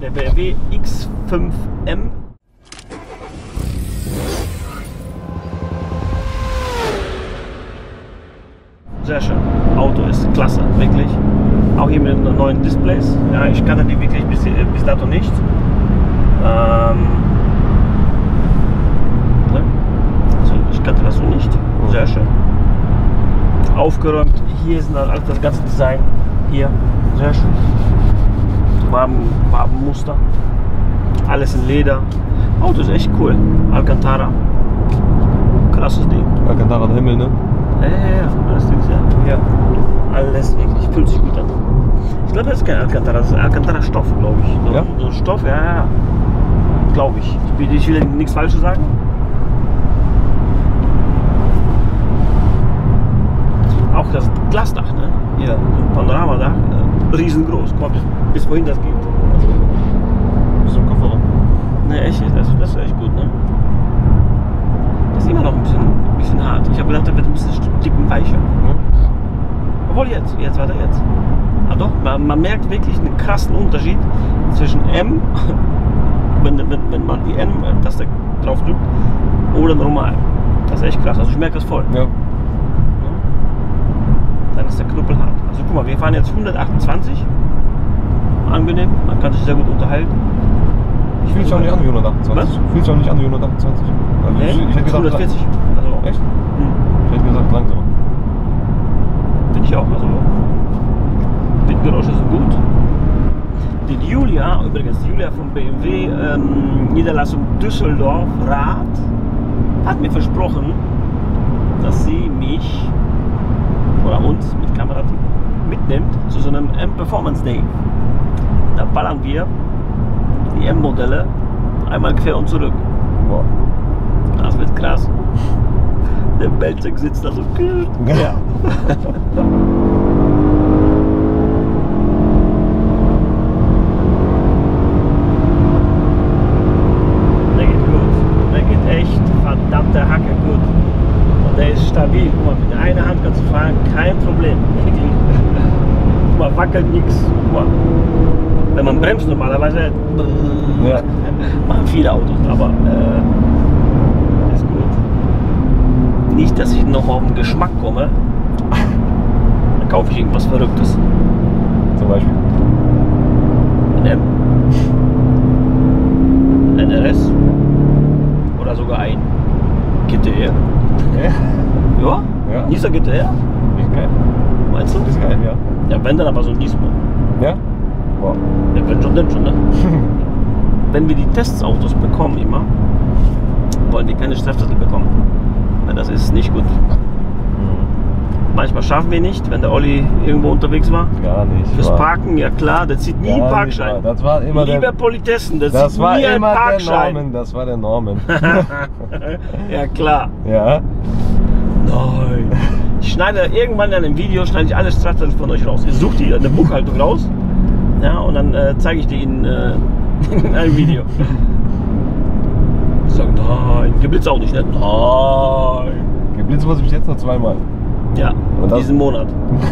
der BMW X5M. Sehr schön. Auto ist klasse, wirklich. Auch hier mit den neuen Displays. Ja, ich kannte die wirklich bis dato nicht. Also ich kannte das so nicht. Sehr schön. Aufgeräumt. Hier ist das ganze Design. Hier. Sehr schön. Farbenmuster. Alles in Leder. Auto ist echt cool. Alcantara. Krasses Ding. Alcantara der Himmel, ne? Ja, alles Ding, ja. Alles wirklich. Fühlt sich gut an. Ich glaube, das ist kein Alcantara. Das ist Alcantara-Stoff, glaube ich. So, ja? So ein Stoff, ja. Glaube ich. Ich will nichts Falsches sagen. Auch das Glasdach, ne? Hier, so ein Panoramadach. Riesengroß. Guck mal, bis wohin das geht. Bis zum Kofferraum. Ne, echt, das ist echt gut, ne? Das ist immer noch ein bisschen hart. Ich habe gedacht, da wird ein bisschen Stücken weicher. Ja. Obwohl jetzt. Ah doch, man merkt wirklich einen krassen Unterschied zwischen M, wenn man die N-Taste drauf drückt, oder normal. Das ist echt krass. Also ich merke das voll. Ja. Dann ist der Knüppel hart. Also guck mal, wir fahren jetzt 128. Angenehm, man kann sich sehr gut unterhalten. Fühlt sich auch nicht an wie 128. Was? Fühlt sich auch nicht an wie 128. Also Nee, ich hätte gesagt 140. Also, echt? Ich hätte gesagt langsamer. Finde ich auch. Also Windgeräusche sind gut. Die Julia, übrigens die Julia von BMW Niederlassung Düsseldorf Rath, hat mir versprochen, dass sie mich oder uns mit Kamerateam mitnimmt zu so einem M-Performance Day. Da ballern wir die M-Modelle einmal quer und zurück. Boah. Das wird krass. Der Belzec sitzt da so. Ja. Der geht gut. Der geht echt verdammte Hacke gut. Und der ist stabil. Guck mal, mit einer Hand kannst du fahren, kein Problem. Guck mal, wackelt nichts. Guck mal. Wenn man bremst normalerweise, Ja. machen viele Autos, aber ist gut. Nicht, dass ich noch auf den Geschmack komme, dann kaufe ich irgendwas Verrücktes. Zum Beispiel. Ein M, ein RS oder sogar ein GTR. Ja. Ja? Ja. Nissan GTR? Ist geil. Meinst du? Ist geil, ja. Ja, wenn dann aber so ein Nismo. Ja? Boah. Ja, wenn schon, dann schon, ne? Wenn wir die Testautos bekommen immer, wollen wir keine Strafzettel bekommen. Weil das ist nicht gut. Manchmal schaffen wir nicht, wenn der Olli irgendwo unterwegs war. Gar nicht. Fürs Parken, ja klar, der zieht nie einen Parkschein. Das war immer Lieber Politessen, der das zieht war nie einen immer der Parkschein. Norman. Das war der Norman. Ja klar. Ja. Nein. Ich schneide irgendwann in einem Video, schneide ich alle Strafzettel von euch raus. Ich suche die in der Buchhaltung raus. Ja, und dann zeige ich die in einem Video. Ich sage, nein, geblitzt auch nicht, ne? Nein. Geblitzt wurde bis jetzt noch zweimal. Ja, Und das- diesen Monat.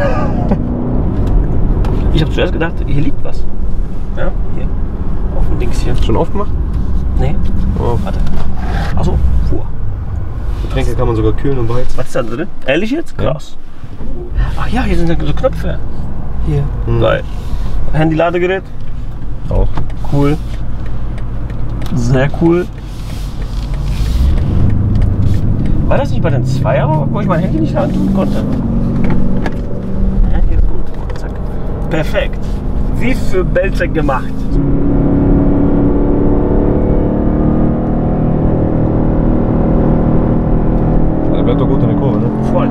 Ich habe zuerst gedacht, hier liegt was. Ja, hier. Auf dem Dings hier. Schon aufgemacht? Nee, Oh. warte. Achso, fuhr. Getränke kann man sogar kühlen und beheizen. Was ist da drin? Ehrlich jetzt? Ja. Krass. Ach ja, hier sind so Knöpfe. Hier. Geil. Handy-Ladegerät. Auch. Cool. Sehr cool. War das nicht bei den Zweier, wo ich mein Handy nicht laden tun konnte? Ja, hier ist gut. Zack. Perfekt. Wie für Belzec gemacht. Der bleibt doch gut in der Kurve, ne? Voll.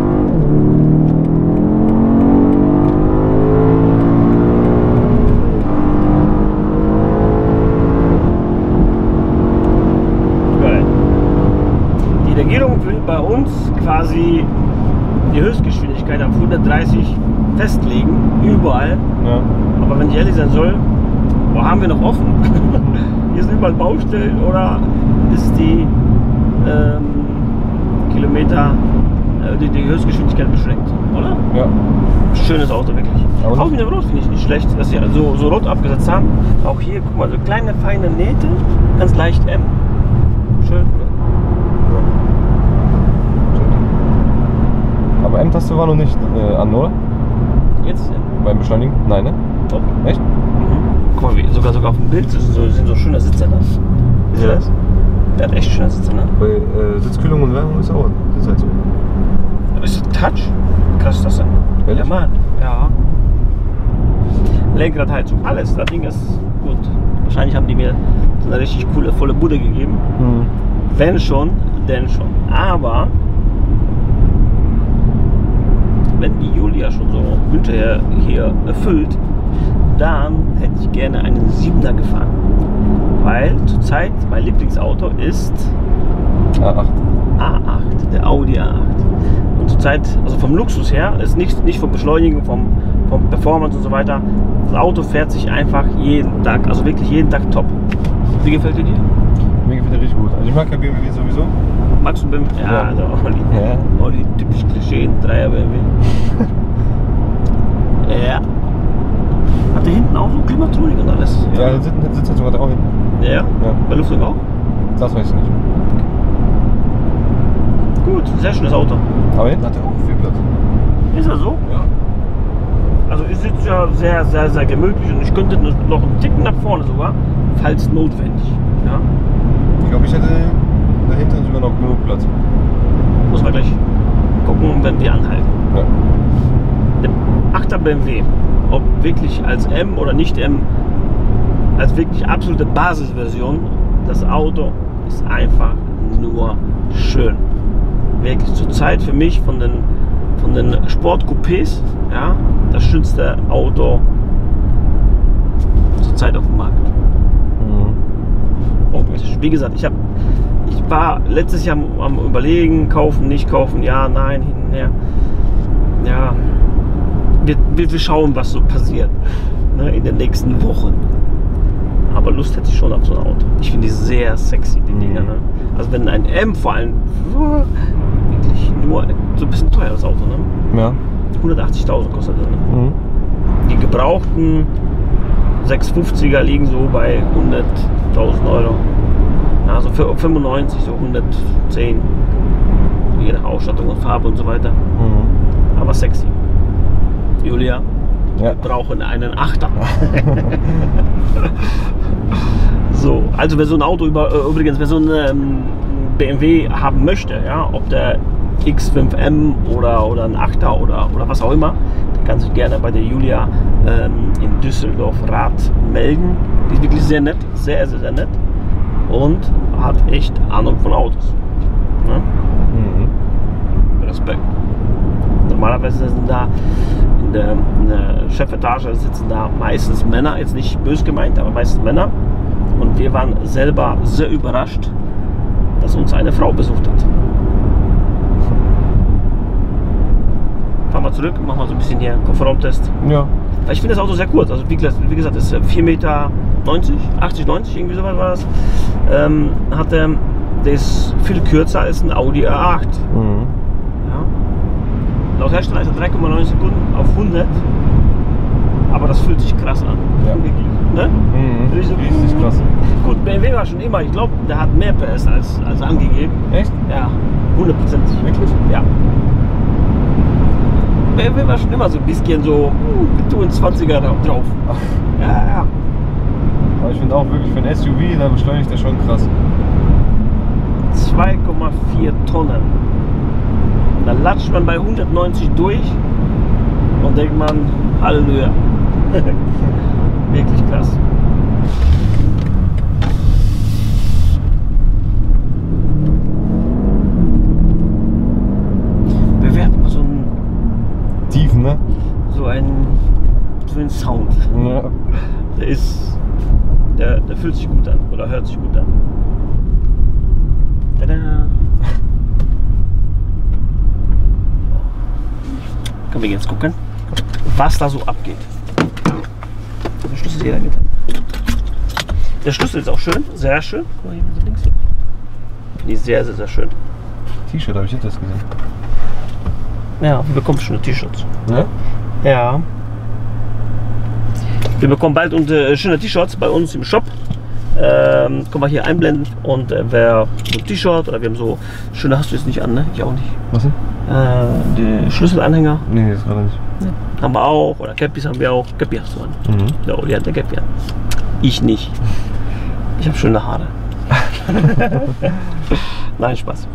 Geil. Die Regierung will bei uns quasi die Höchstgeschwindigkeit auf 130 festlegen, überall. Ja. Aber wenn ich ehrlich sein soll, wo haben wir noch offen? Hier sind überall Baustellen oder ist die Kilometer die Höchstgeschwindigkeit beschränkt, oder? Ja. Schönes Auto, wirklich. Aber Auch mit dem Rot finde ich nicht schlecht, dass sie so rot abgesetzt haben. Auch hier, guck mal, so kleine, feine Nähte, ganz leicht M. Schön. Aber M-Taste war noch nicht an, oder? Jetzt M. Beim Beschleunigen? Nein, ne? Doch. Echt? Guck mal, sogar auf dem Bild sind so schöne Sitze da. Siehst du das? Der hat echt schöne Sitze, ne? Bei Sitzkühlung und Wärmung ist auch halt so. Aber ist das Touch? Wie krass ist das denn? Ehrlich? Ja, Mann. Ja. Lenkradheizung, alles. Das Ding ist gut. Wahrscheinlich haben die mir so eine richtig coole, volle Bude gegeben. Wenn schon, denn schon. Aber wenn die Julia schon so Wünsche hier erfüllt, dann hätte ich gerne einen 7er gefahren. Weil zurzeit mein Lieblingsauto ist A8. A8, der Audi A8. Und zurzeit, also vom Luxus her, ist nicht vom Beschleunigen, vom Performance und so weiter. Das Auto fährt sich einfach jeden Tag, also wirklich jeden Tag top. Wie gefällt dir? Mir gefällt der richtig gut. Also ich mag ja BMW sowieso. Magst du BMW? Ja, der Olli. Ja. Olli, typisch Klischee, 3er BMW. Ja. Hat der hinten auch so Klimatronik und alles? Ja, Sitzheizung hat er auch hinten. Ja? Ja. Belüftung auch? Das weiß ich nicht. Gut, sehr schönes Auto. Aber hinten hat er auch viel Platz. Ist er so? Ja. Also ich sitze ja sehr, sehr, sehr gemütlich und ich könnte noch einen Ticken nach vorne sogar, falls notwendig. Ja? Ich glaube, ich hätte dahinter sogar noch genug Platz. Muss man gleich gucken, wenn wir anhalten. Ja. Der 8er BMW, ob wirklich als M oder nicht M, als wirklich absolute Basisversion, das Auto ist einfach nur schön. Wirklich zurzeit für mich von den Sportcoupés, ja, das schönste Auto zurzeit auf dem Markt. Wie gesagt, ich war letztes Jahr am Überlegen, kaufen, nicht kaufen, ja, nein, hin und her. Ja, wir schauen, was so passiert, ne, in den nächsten Wochen. Aber Lust hätte ich schon auf so ein Auto. Ich finde die sehr sexy, die Dinger. Ne? Also wenn ein M vor allem, wirklich nur so ein bisschen teuer das Auto, ne? Ja. 180.000 kostet das. Ne? Die gebrauchten 650er liegen so bei 100.000 Euro. Also für 95, so 110. Je nach Ausstattung und Farbe und so weiter. Aber sexy. Julia, Ja. wir brauchen einen 8er. So, also wer so ein Auto übrigens, wer so ein BMW haben möchte, ja, ob der X5M oder ein 8er oder was auch immer, der kann sich gerne bei der Julia in Düsseldorf-Rath melden. Die ist wirklich sehr nett, sehr, sehr, sehr nett und hat echt Ahnung von Autos. Ne? Respekt. Normalerweise sind da in der Chefetage sitzen da meistens Männer, jetzt nicht böse gemeint, aber meistens Männer. Und wir waren selber sehr überrascht, dass uns eine Frau besucht hat. Fahren wir zurück, machen wir so ein bisschen hier Kofferraumtest. Ja. Ich finde das Auto sehr kurz. Also wie gesagt, das ist 4,90 Meter, 80, 90, irgendwie sowas war das. Der ist viel kürzer als ein Audi A8. Ja. Laut Hersteller ist er 3,9 Sekunden auf 100. Aber das fühlt sich krass an. Ja. Wirklich, ne? Richtig krass. Gut, BMW war schon immer, ich glaube, der hat mehr PS als angegeben. Echt? Ja, 100%. Wirklich? Ja. BMW war schon immer so ein bisschen so, wir tun 20er drauf. Ja. Aber ich finde auch wirklich für ein SUV, da beschleunigt der schon krass. 2,4 Tonnen. Dann latscht man bei 190 durch und denkt man, Halleluja. Wirklich krass. Bewerten wir so einen Tiefen, ne? so einen Sound. Ja. Der fühlt sich gut an oder hört sich gut an. Tada. Können wir jetzt gucken, was da so abgeht. Der Schlüssel ist hier getan. Der Schlüssel ist auch schön, sehr schön. Guck mal hier links. Finde ich sehr, sehr, sehr schön. T-Shirt habe ich jetzt erst gesehen. Ja, wir bekommen schöne T-Shirts. Ja? Ja. Wir bekommen bald schöne T-Shirts bei uns im Shop. Können wir hier einblenden. Und wer so ein T-Shirt oder wir haben so schöne, hast du jetzt nicht an, ne? Ich auch nicht. Was denn? Die Schlüsselanhänger. Nee, das gerade nicht. Ja. Haben wir auch. Oder Cappies haben wir auch. Cappy hast du an. Ja, die hat eine Cappy an. Ich nicht. Ich habe schöne Haare. Nein, Spaß.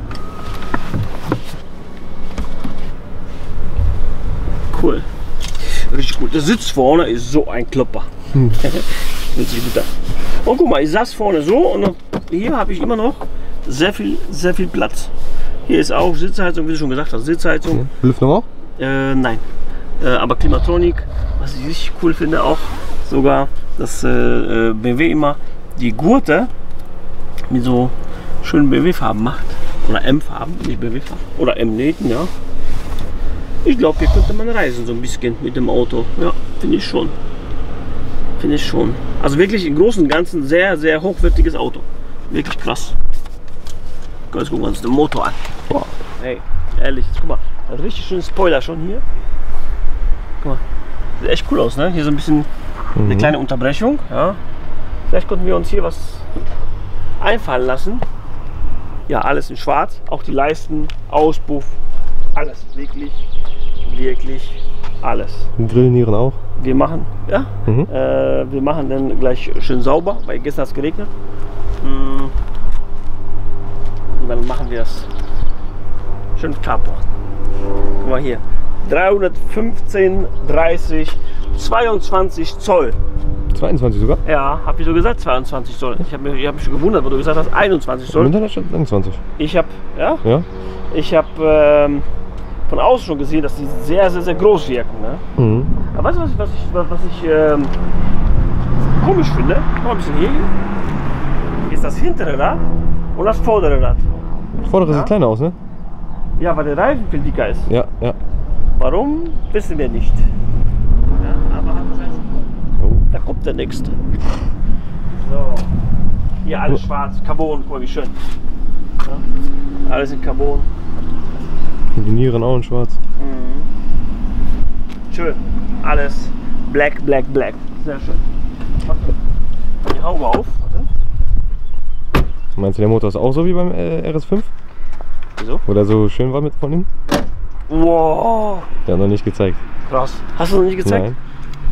Cool. Richtig gut. Der Sitz vorne ist so ein Klopper. Fühlt sich gut an. Und guck mal, ich saß vorne so und hier habe ich immer noch sehr viel Platz. Hier ist auch Sitzheizung, wie du schon gesagt hast, Sitzheizung. Lüftung auch? Nein. Aber Klimatronik, was ich richtig cool finde, auch sogar, dass BMW immer die Gurte mit so schönen BMW-Farben macht. Oder M-Farben, nicht BMW-Farben. Oder M-Nähten, ja. Ich glaube, hier könnte man reisen so ein bisschen mit dem Auto. Ja, finde ich schon. Finde ich schon. Also wirklich im Großen und Ganzen sehr, sehr hochwertiges Auto. Wirklich krass. Jetzt gucken wir uns den Motor an. Wow. Hey, ehrlich, guck mal. Ein richtig schöner Spoiler schon hier. Guck mal. Sieht echt cool aus, ne? Hier so ein bisschen eine kleine Unterbrechung. Ja. Vielleicht konnten wir uns hier was einfallen lassen. Ja, alles in schwarz. Auch die Leisten, Auspuff. Alles. Wirklich alles. Grillnieren auch? Wir machen, ja, wir machen dann gleich schön sauber, weil gestern hat es geregnet. Und dann machen wir es schön Carport. Guck mal hier, 315, 30, 22 Zoll. 22 sogar? Ja, hab ich so gesagt, 22 Zoll. Ich habe mich schon gewundert, wo du gesagt hast, 21 Zoll. Im Internet steht 21. Ich habe, ja? Ja? Ich habe von außen schon gesehen, dass die sehr, sehr, sehr groß wirken. Ne? Aber weißt du, was ich komisch finde? Guck mal ein bisschen hier. Ist das hintere Rad und das vordere Rad. Das vordere sieht kleiner aus, ne? Ja, weil der Reifen viel dicker ist. Ja, ja. Warum, wissen wir nicht. Ja, aber hat wahrscheinlich. Da kommt der nächste. So. Hier alles schwarz, Carbon, guck mal wie schön. Ja, alles in Carbon. Die Nieren auch in schwarz. Schön. Alles black, black, black. Sehr schön. Die Haube auf. Warte. Meinst du, der Motor ist auch so wie beim RS5? Wieso? Wo der so schön war mit von innen? Wow. Der hat noch nicht gezeigt. Krass. Hast du noch nicht gezeigt? Nein.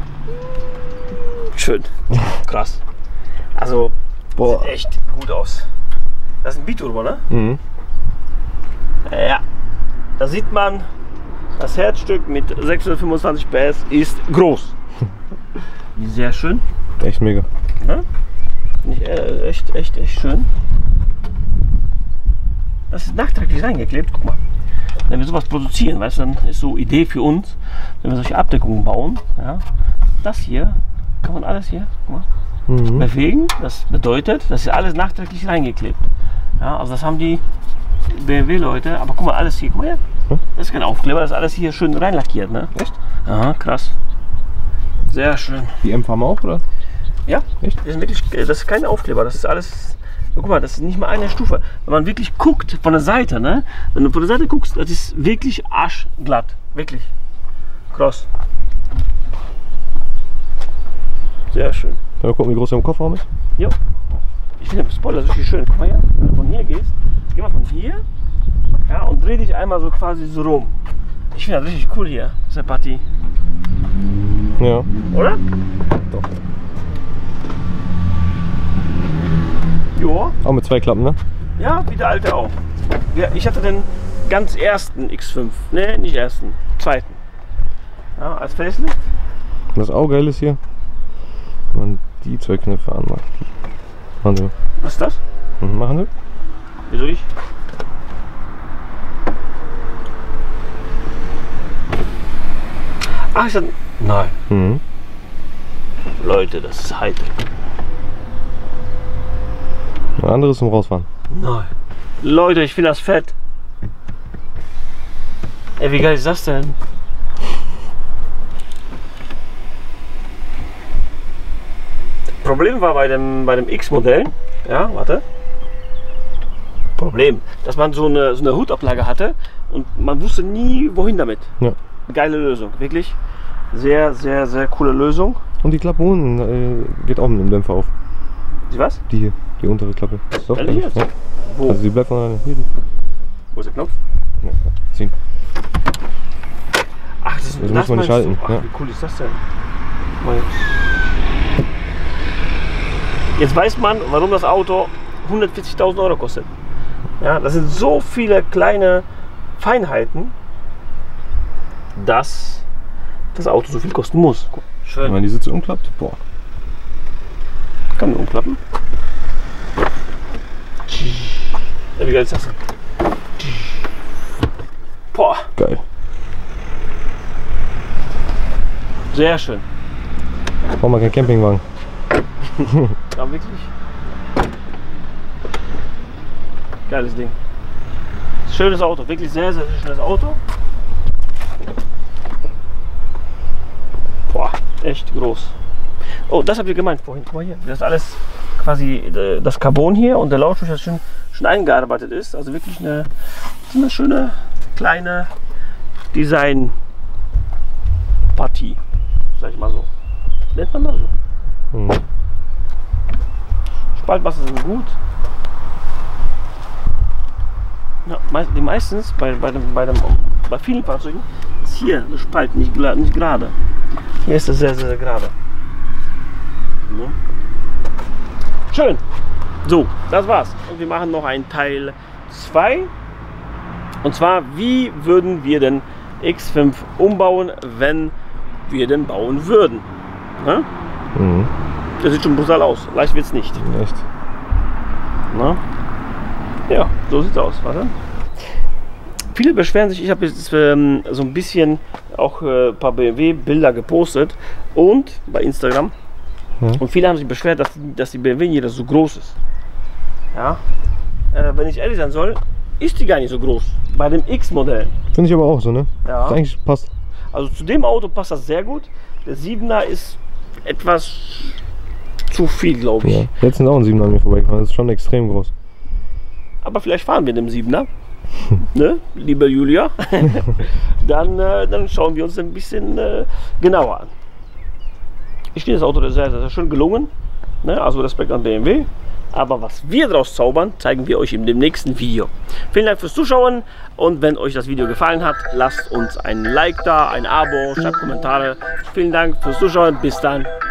Schön. Krass. Also, sieht echt gut aus. Das ist ein Biturbo, ne? Ja. Da sieht man, das Herzstück mit 625 PS ist groß. Sehr schön. Echt mega. Ja? Finde ich echt schön. Das ist nachträglich reingeklebt, guck mal. Wenn wir sowas produzieren, weißt du, dann ist so Idee für uns, wenn wir solche Abdeckungen bauen, ja, das hier, kann man alles hier, guck mal, bewegen. Das bedeutet, das ist alles nachträglich reingeklebt. Ja, also das haben die BMW-Leute, aber guck mal, alles hier, guck mal her. Das ist kein Aufkleber, das ist alles hier schön reinlackiert, ne? Echt? Aha, krass. Sehr schön. Die M-Farben auch, oder? Ja, echt? Das ist wirklich, das ist kein Aufkleber, das ist alles. Guck mal, das ist nicht mal eine Stufe. Wenn man wirklich guckt von der Seite, ne? Wenn du von der Seite guckst, das ist wirklich arschglatt. Wirklich. Krass. Sehr schön. Mal gucken, wie groß der im Kofferraum ist. Jo. Ich finde den Spoiler richtig schön. Guck mal her, wenn du von hier gehst, geh mal von hier, ja, und dreh dich einmal so quasi so rum. Ich finde das richtig cool hier, diese Partie. Ja. Oder? Doch. Jo. Auch mit zwei Klappen, ne? Ja, wie der alte auch. Ja, ich hatte den ganz ersten X5. Ne, nicht ersten, zweiten. Ja, als Facelift. Das auch geil ist hier, wenn man die zwei Knöpfe anmacht. Machen Sie. Was ist das? Machen Sie. Wieso ich? Ach, ist das... Nein. Leute, das ist Hightech. Ein anderes zum Rausfahren. Nein. Leute, ich finde das fett. Ey, wie geil ist das denn? Problem war bei dem X-Modell, ja, warte. Problem, dass man so eine Hutablage hatte und man wusste nie, wohin damit. Ja. Geile Lösung, wirklich. Sehr, sehr, sehr coole Lösung. Und die Klappe unten geht auch mit dem Dämpfer auf. Die was? Die hier, die untere Klappe. Doch, Ehrlich jetzt? ja. Wo? Also die bleibt von alleine. Hier. Wo ist der Knopf? Ja, ziehen. Ach, das ist Also muss man nicht halten. Ach, Ja. wie cool ist das denn? Jetzt weiß man, warum das Auto 140.000 Euro kostet. Ja, das sind so viele kleine Feinheiten, dass das Auto so viel kosten muss. Schön. Wenn man die Sitze umklappt, boah. Kann man umklappen. Ja, wie geil ist das denn? Boah, Geil. sehr schön. Brauchen wir keinen Campingwagen. Ja, wirklich. Geiles Ding. Schönes Auto, wirklich sehr, sehr schönes Auto. Boah, echt groß. Oh, das habt ihr gemeint vorhin. Guck mal hier. Das ist alles quasi das Carbon hier und der Lautsprecher schon eingearbeitet ist. Also wirklich eine schöne kleine Design-Partie. Sag ich mal so. Nennt man das so. Mhm. Spaltmasse sind gut. Ja, meistens bei vielen Fahrzeugen ist hier der Spalt nicht gerade. Hier ist es sehr, sehr gerade. Ja. Schön. So, das war's. Und wir machen noch einen Teil 2. Und zwar, wie würden wir den X5 umbauen, wenn wir den bauen würden? Ja? Mhm. Der sieht schon brutal aus. Leicht wird's nicht. Echt. Na? Ja, so sieht's aus. Warte. Viele beschweren sich, ich habe jetzt so ein bisschen auch ein paar BMW-Bilder gepostet und bei Instagram. Ja. Und viele haben sich beschwert, dass die BMW hier so groß ist. Ja? Wenn ich ehrlich sein soll, ist die gar nicht so groß. Bei dem X-Modell. Finde ich aber auch so, ne? Ja. Das eigentlich passt. Also zu dem Auto passt das sehr gut. Der 7er ist etwas zu viel, glaube ich. Ja. Jetzt sind auch ein 7er an mir vorbeigefahren. Das ist schon extrem groß. Aber vielleicht fahren wir dem 7er. Ne, liebe Julia. dann schauen wir uns ein bisschen genauer an. Ich finde das Auto sehr, sehr schön gelungen. Ne, also Respekt an BMW. Aber was wir daraus zaubern, zeigen wir euch in dem nächsten Video. Vielen Dank fürs Zuschauen und wenn euch das Video gefallen hat, lasst uns ein Like da, ein Abo, schreibt Kommentare. Vielen Dank fürs Zuschauen. Bis dann.